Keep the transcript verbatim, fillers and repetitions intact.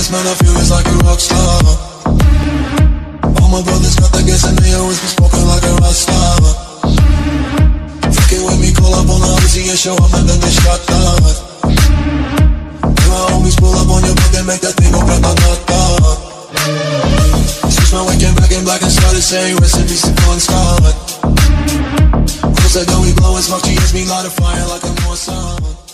honest, man, I feel it's like a rock star. All my brothers got that gas and they always been smoking like a rock star. Fucking with me, call up on the Uzi and show up and then they shot down. And my homies pull up on your block and make that thing go grata-ta-ta. Switch my weekend back in black and started saying recipes to Bon Scott. Close that door, we blowin' smoke, she hits me light a fire like a Morse.